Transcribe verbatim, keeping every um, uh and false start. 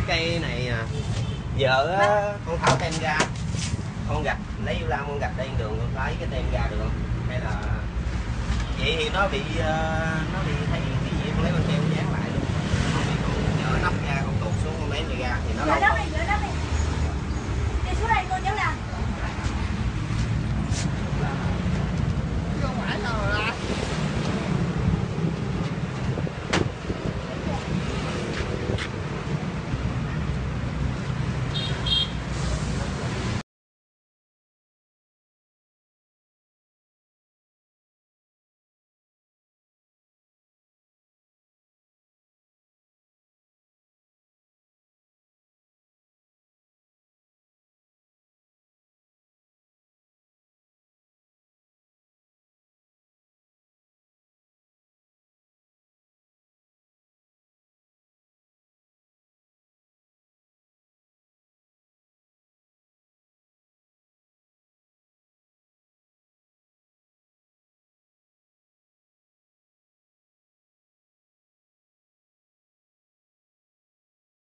cây này à. Giờ á, con tháo tem ra, con gạch lấy yêu lam con gạch đây đường con lấy cái tem ra được không? Hay là vậy thì nó bị uh, nó bị thấy cái gì con lấy con treo dán lại luôn. Không bị con nhỡ nắp ra con tuột xuống con lấy này ra thì nó đâu. Đi xuống đây cô cháu làm.